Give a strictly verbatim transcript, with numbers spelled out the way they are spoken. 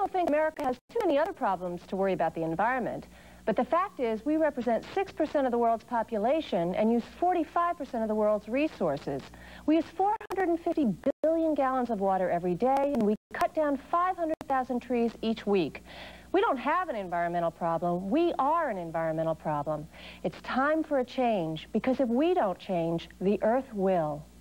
People think America has too many other problems to worry about the environment. But the fact is, we represent six percent of the world's population and use forty-five percent of the world's resources. We use four hundred fifty billion gallons of water every day, and we cut down five hundred thousand trees each week. We don't have an environmental problem. We are an environmental problem. It's time for a change, because if we don't change, the Earth will.